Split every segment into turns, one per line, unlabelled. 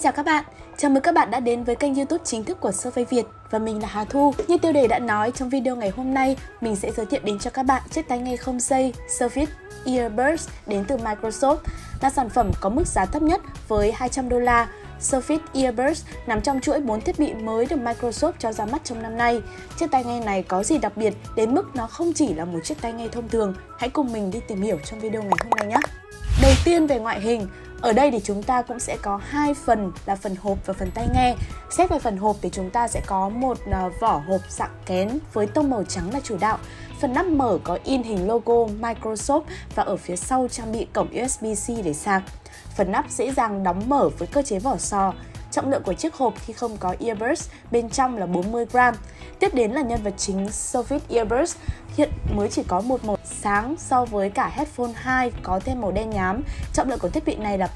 chào các bạn, chào mừng các bạn đã đến với kênh YouTube chính thức của Survey Việt và mình là Hà Thu. Như tiêu đề đã nói, trong video ngày hôm nay mình sẽ giới thiệu đến cho các bạn chiếc tai nghe không dây Surface Earbuds đến từ Microsoft, là sản phẩm có mức giá thấp nhất với $200. Surface Earbuds nằm trong chuỗi 4 thiết bị mới được Microsoft cho ra mắt trong năm nay. Chiếc tai nghe này có gì đặc biệt đến mức nó không chỉ là một chiếc tai nghe thông thường? Hãy cùng mình đi tìm hiểu trong video ngày hôm nay nhé. Đầu tiên về ngoại hình, ở đây thì chúng ta cũng sẽ có hai phần là phần hộp và phần tai nghe. Xét về phần hộp thì chúng ta sẽ có một vỏ hộp dạng kén với tông màu trắng là chủ đạo. Phần nắp mở có in hình logo Microsoft và ở phía sau trang bị cổng USB-C để sạc. Phần nắp dễ dàng đóng mở với cơ chế vỏ sò. Trọng lượng của chiếc hộp khi không có earbuds bên trong là 40g. Tiếp đến là nhân vật chính Surface Earbuds, hiện mới chỉ có một màu sáng so với cả Headphone 2 có thêm màu đen nhám. Trọng lượng của thiết bị này là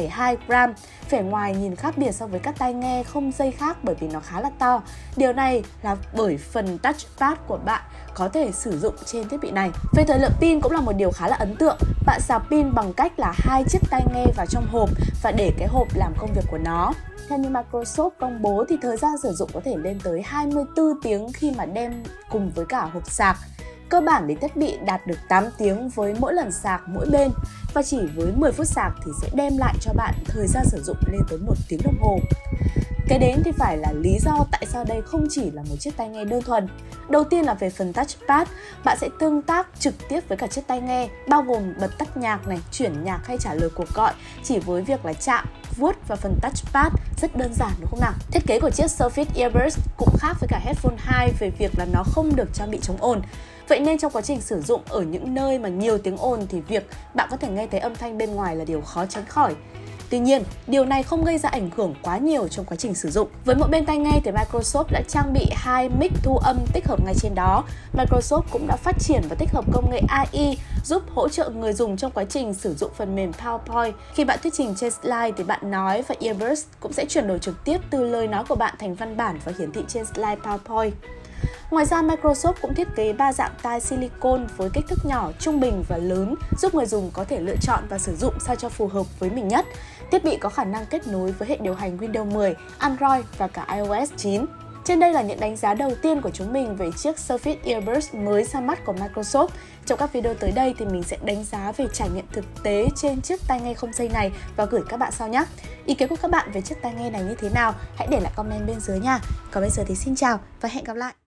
7,2g. Vẻ ngoài nhìn khác biệt so với các tai nghe không dây khác bởi vì nó khá là to. Điều này là bởi phần touchpad của bạn có thể sử dụng trên thiết bị này. Về thời lượng pin cũng là một điều khá là ấn tượng. Bạn sạc pin bằng cách là hai chiếc tai nghe vào trong hộp và để cái hộp làm công việc của nó. Theo như Microsoft công bố thì thời gian sử dụng có thể lên tới 24 tiếng khi mà đem cùng với cả hộp sạc. Cơ bản thì thiết bị đạt được 8 tiếng với mỗi lần sạc mỗi bên, và chỉ với 10 phút sạc thì sẽ đem lại cho bạn thời gian sử dụng lên tới 1 tiếng đồng hồ. Kế đến thì phải là lý do tại sao đây không chỉ là một chiếc tai nghe đơn thuần. Đầu tiên là về phần touchpad, bạn sẽ tương tác trực tiếp với cả chiếc tai nghe, bao gồm bật tắt nhạc này, chuyển nhạc hay trả lời cuộc gọi chỉ với việc là chạm, vuốt vào phần touchpad, rất đơn giản đúng không nào? Thiết kế của chiếc Surface Earbuds cũng khác với cả Headphone 2 về việc là nó không được trang bị chống ồn. Vậy nên trong quá trình sử dụng ở những nơi mà nhiều tiếng ồn thì việc bạn có thể nghe thấy âm thanh bên ngoài là điều khó tránh khỏi. Tuy nhiên, điều này không gây ra ảnh hưởng quá nhiều trong quá trình sử dụng. Với mỗi bên tai nghe thì Microsoft đã trang bị hai mic thu âm tích hợp ngay trên đó. Microsoft cũng đã phát triển và tích hợp công nghệ AI giúp hỗ trợ người dùng trong quá trình sử dụng phần mềm PowerPoint. Khi bạn thuyết trình trên slide thì bạn nói và Earbuds cũng sẽ chuyển đổi trực tiếp từ lời nói của bạn thành văn bản và hiển thị trên slide PowerPoint. Ngoài ra, Microsoft cũng thiết kế 3 dạng tai silicone với kích thước nhỏ, trung bình và lớn, giúp người dùng có thể lựa chọn và sử dụng sao cho phù hợp với mình nhất. Thiết bị có khả năng kết nối với hệ điều hành Windows 10, Android và cả iOS 9. Trên đây là những đánh giá đầu tiên của chúng mình về chiếc Surface Earbuds mới ra mắt của Microsoft. Trong các video tới đây thì mình sẽ đánh giá về trải nghiệm thực tế trên chiếc tai nghe không dây này và gửi các bạn sau nhé. Ý kiến của các bạn về chiếc tai nghe này như thế nào? Hãy để lại comment bên dưới nha. Còn bây giờ thì xin chào và hẹn gặp lại!